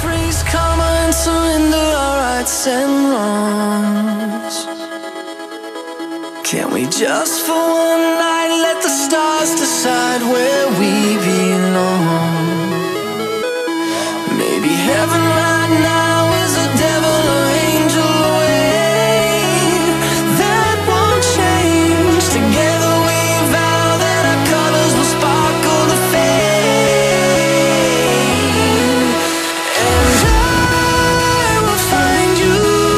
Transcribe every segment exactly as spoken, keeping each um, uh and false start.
freeze, come and surrender our rights and wrongs. Can we just for one night let the stars decide where we belong? Maybe heaven right now is a devil or angel away. That won't change. Together we vow that our colors will sparkle the fame. And I will find you,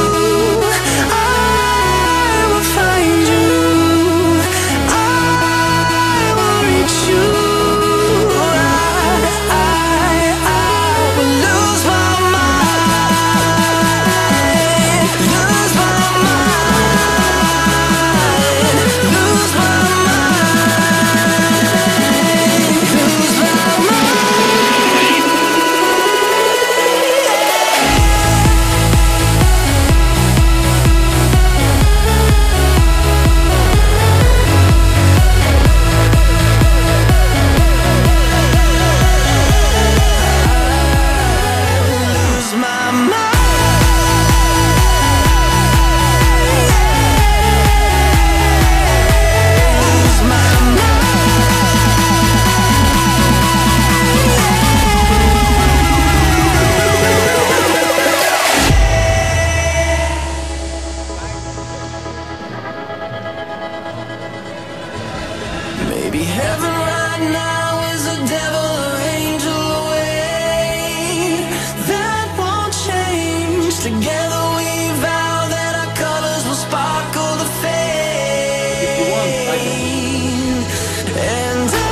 I will find you, I will reach you. I, I, I will lose my mind, lose my mind, lose my mind, lose my lose my mind, lose my mind. Maybe heaven right now is a devil or angel away. That won't change. Together we vow that our colors will sparkle the fame. And I